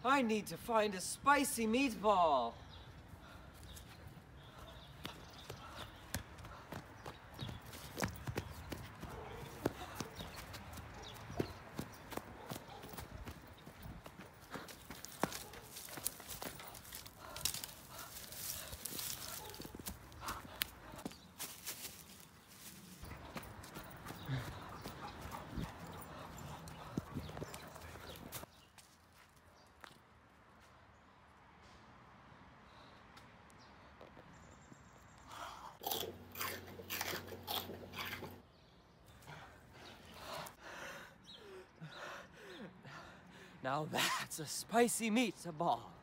I need to find a spicy meatball. Now that's a spicy meatball.